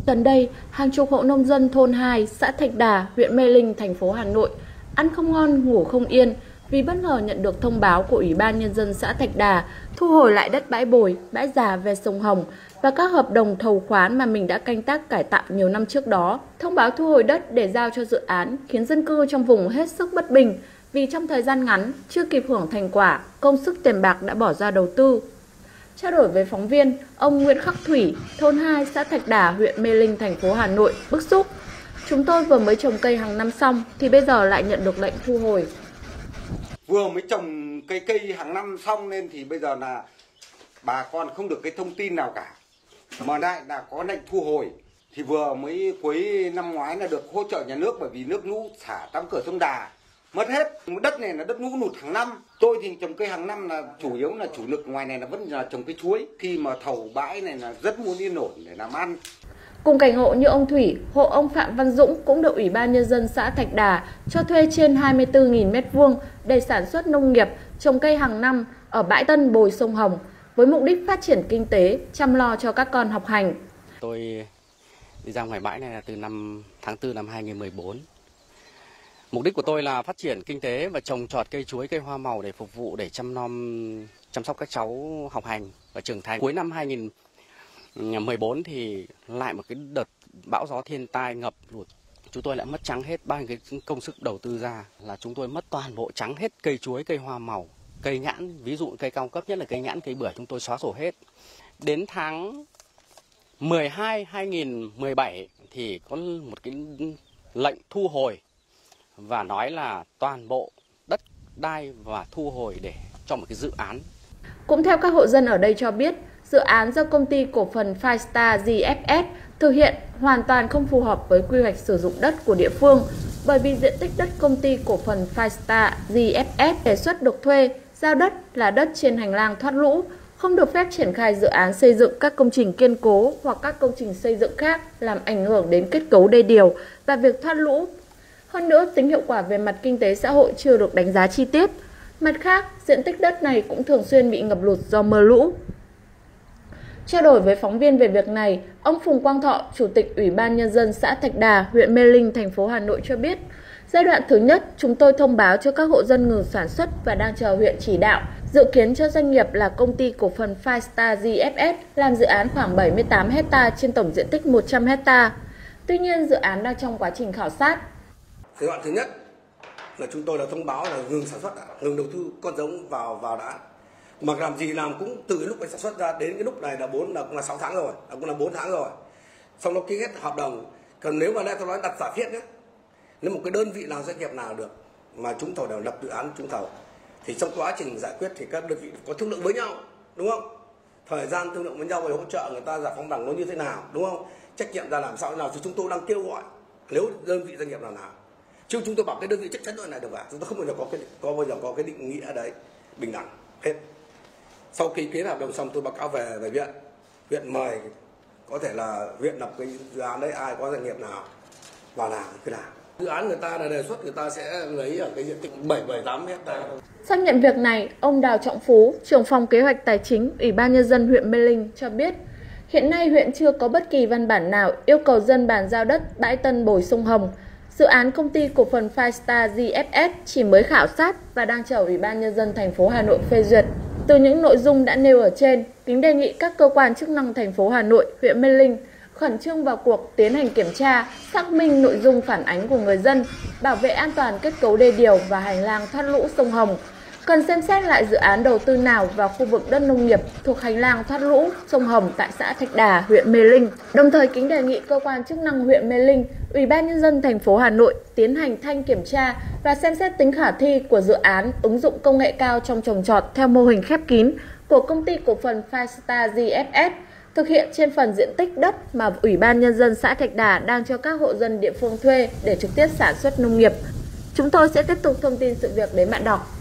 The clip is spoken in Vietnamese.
Gần đây, hàng chục hộ nông dân thôn 2, xã Thạch Đà, huyện Mê Linh, thành phố Hà Nội ăn không ngon, ngủ không yên vì bất ngờ nhận được thông báo của Ủy ban Nhân dân xã Thạch Đà thu hồi lại đất bãi bồi, bãi già ven sông Hồng và các hợp đồng thầu khoán mà mình đã canh tác cải tạo nhiều năm trước đó. Thông báo thu hồi đất để giao cho dự án khiến dân cư trong vùng hết sức bất bình vì trong thời gian ngắn chưa kịp hưởng thành quả, công sức tiền bạc đã bỏ ra đầu tư. Trao đổi với phóng viên, ông Nguyễn Khắc Thủy, thôn 2, xã Thạch Đà, huyện Mê Linh, thành phố Hà Nội bức xúc. Chúng tôi vừa mới trồng cây hàng năm xong thì bây giờ lại nhận được lệnh thu hồi. Vừa mới trồng cây hàng năm xong nên thì bây giờ là bà con không được cái thông tin nào cả. Mà lại là có lệnh thu hồi thì vừa mới cuối năm ngoái là được hỗ trợ nhà nước bởi vì nước lũ xả tắm cửa sông Đà. Mất hết, đất này là đất lũ lụt hàng năm. Tôi thì trồng cây hàng năm là chủ yếu là chủ lực ngoài này là vẫn là trồng cây chuối. Khi mà thầu bãi này là rất muốn yên ổn để làm ăn. Cùng cảnh hộ như ông Thủy, hộ ông Phạm Văn Dũng cũng được Ủy ban Nhân dân xã Thạch Đà cho thuê trên 24.000 m² để sản xuất nông nghiệp, trồng cây hàng năm ở bãi Tân Bồi sông Hồng với mục đích phát triển kinh tế, chăm lo cho các con học hành. Tôi đi ra ngoài bãi này là từ tháng 4 năm 2014. Mục đích của tôi là phát triển kinh tế và trồng trọt cây chuối, cây hoa màu để phục vụ để chăm sóc các cháu học hành và trưởng thành. Cuối năm 2014 thì lại một cái đợt bão gió thiên tai ngập lụt. Chúng tôi lại mất trắng hết bao nhiêu cái công sức đầu tư ra, là chúng tôi mất toàn bộ trắng hết cây chuối, cây hoa màu, cây nhãn, ví dụ cây cao cấp nhất là cây nhãn, cây bưởi chúng tôi xóa sổ hết. Đến tháng 12 2017 thì có một cái lệnh thu hồi và nói là toàn bộ đất đai và thu hồi để cho một cái dự án. Cũng theo các hộ dân ở đây cho biết, dự án do công ty cổ phần Five-Star GFS thực hiện hoàn toàn không phù hợp với quy hoạch sử dụng đất của địa phương, bởi vì diện tích đất công ty cổ phần Five-Star GFS đề xuất được thuê, giao đất là đất trên hành lang thoát lũ, không được phép triển khai dự án xây dựng các công trình kiên cố hoặc các công trình xây dựng khác làm ảnh hưởng đến kết cấu đê điều và việc thoát lũ. Hơn nữa, tính hiệu quả về mặt kinh tế xã hội chưa được đánh giá chi tiết. Mặt khác, diện tích đất này cũng thường xuyên bị ngập lụt do mưa lũ. Trao đổi với phóng viên về việc này, ông Phùng Quang Thọ, Chủ tịch Ủy ban Nhân dân xã Thạch Đà, huyện Mê Linh, thành phố Hà Nội cho biết, giai đoạn thứ nhất, chúng tôi thông báo cho các hộ dân ngừng sản xuất và đang chờ huyện chỉ đạo. Dự kiến cho doanh nghiệp là công ty cổ phần Five-Star GFS làm dự án khoảng 78 ha trên tổng diện tích 100 ha. Tuy nhiên, dự án đang trong quá trình khảo sát. Giai đoạn thứ nhất là chúng tôi là thông báo là ngừng sản xuất, ngừng đầu tư con giống vào đã. Mà làm gì làm cũng từ cái lúc sản xuất ra đến cái lúc này là cũng là 6 tháng rồi, cũng là 4 tháng rồi. Xong nó ký hết hợp đồng. Còn nếu mà đây tôi nói đặt giả thiết nhé, nếu một cái đơn vị nào doanh nghiệp nào được mà trúng thầu đều lập dự án trúng thầu thì trong quá trình giải quyết thì các đơn vị có thương lượng với nhau, đúng không? Thời gian thương lượng với nhau để hỗ trợ người ta giải phóng bằng nó như thế nào, đúng không? Trách nhiệm ra làm sao thế nào thì chúng tôi đang kêu gọi nếu đơn vị doanh nghiệp nào chứ chúng tôi bảo cái đơn vị chắc chắn loại này được vào, chúng tôi không bao giờ có cái định nghĩa đấy bình đẳng hết. Sau khi ký hợp đồng xong tôi báo cáo về viện mời có thể là viện lập cái dự án đấy, ai có doanh nghiệp nào vào làm cái nào. Dự án người ta là đề xuất người ta sẽ lấy ở cái diện tích 78 hectare. Xác nhận việc này, ông Đào Trọng Phú, trưởng phòng kế hoạch tài chính Ủy ban Nhân dân huyện Mê Linh cho biết, hiện nay huyện chưa có bất kỳ văn bản nào yêu cầu dân bàn giao đất bãi Tân Bồi sông Hồng. Dự án công ty cổ phần Five-Star GFS chỉ mới khảo sát và đang chờ Ủy ban Nhân dân thành phố Hà Nội phê duyệt. Từ những nội dung đã nêu ở trên, kính đề nghị các cơ quan chức năng thành phố Hà Nội, huyện Mê Linh khẩn trương vào cuộc tiến hành kiểm tra, xác minh nội dung phản ánh của người dân, bảo vệ an toàn kết cấu đê điều và hành lang thoát lũ sông Hồng. Cần xem xét lại dự án đầu tư nào vào khu vực đất nông nghiệp thuộc hành lang thoát lũ sông Hồng tại xã Thạch Đà, huyện Mê Linh. Đồng thời kính đề nghị cơ quan chức năng huyện Mê Linh, Ủy ban Nhân dân thành phố Hà Nội tiến hành thanh kiểm tra và xem xét tính khả thi của dự án ứng dụng công nghệ cao trong trồng trọt theo mô hình khép kín của công ty cổ phần Five-Star GFS, thực hiện trên phần diện tích đất mà Ủy ban Nhân dân xã Thạch Đà đang cho các hộ dân địa phương thuê để trực tiếp sản xuất nông nghiệp. Chúng tôi sẽ tiếp tục thông tin sự việc đến bạn đọc.